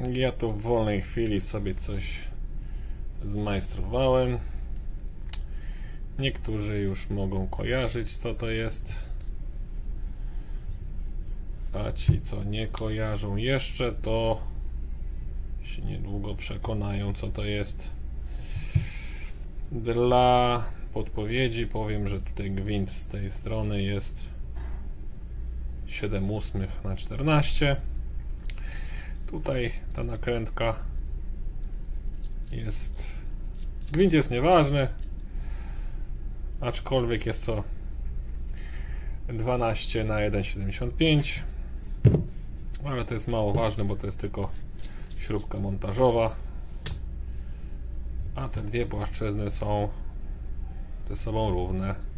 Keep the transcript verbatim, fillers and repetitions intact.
Ja tu w wolnej chwili sobie coś zmajstrowałem. Niektórzy już mogą kojarzyć, co to jest, a ci, co nie kojarzą jeszcze, to się niedługo przekonają, co to jest. Dla podpowiedzi powiem, że tutaj gwint z tej strony jest siedem ósmych na czternaście. Tutaj ta nakrętka jest, gwint jest nieważny, aczkolwiek jest to dwanaście na jeden przecinek siedemdziesiąt pięć, ale to jest mało ważne, bo to jest tylko śrubka montażowa, a te dwie płaszczyzny są ze sobą równe.